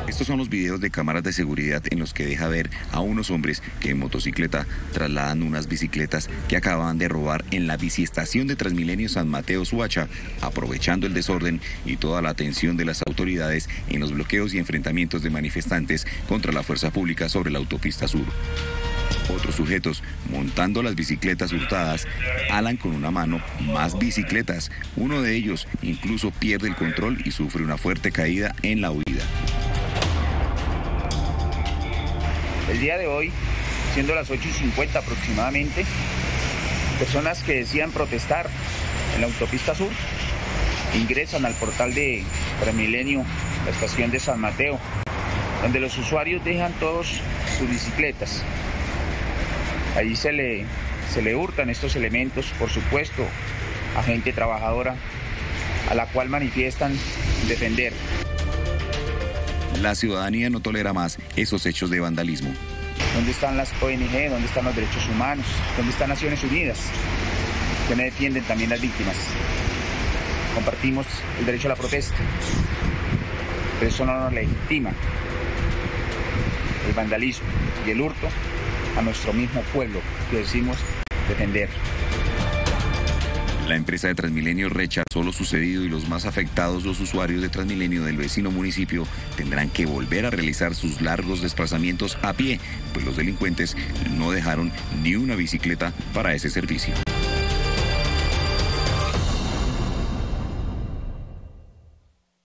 Estos son los videos de cámaras de seguridad en los que deja ver a unos hombres que en motocicleta trasladan unas bicicletas que acababan de robar en la biciestación de Transmilenio San Mateo Suacha, aprovechando el desorden y toda la atención de las autoridades en los bloqueos y enfrentamientos de manifestantes contra la fuerza pública sobre la autopista sur. Otros sujetos, montando las bicicletas hurtadas, alan con una mano más bicicletas. Uno de ellos incluso pierde el control y sufre una fuerte caída en la huida. El día de hoy, siendo las 8:50 aproximadamente, personas que decían protestar en la autopista sur ingresan al portal de Transmilenio, la estación de San Mateo, donde los usuarios dejan todos sus bicicletas. Allí se le hurtan estos elementos, por supuesto, a gente trabajadora, a la cual manifiestan defender. La ciudadanía no tolera más esos hechos de vandalismo. ¿Dónde están las ONG? ¿Dónde están los derechos humanos? ¿Dónde están Naciones Unidas? Que no defienden también las víctimas. Compartimos el derecho a la protesta, pero eso no nos legitima el vandalismo y el hurto a nuestro mismo pueblo que decimos defender. La empresa de Transmilenio rechazó lo sucedido y los más afectados, los usuarios de Transmilenio del vecino municipio, tendrán que volver a realizar sus largos desplazamientos a pie, pues los delincuentes no dejaron ni una bicicleta para ese servicio.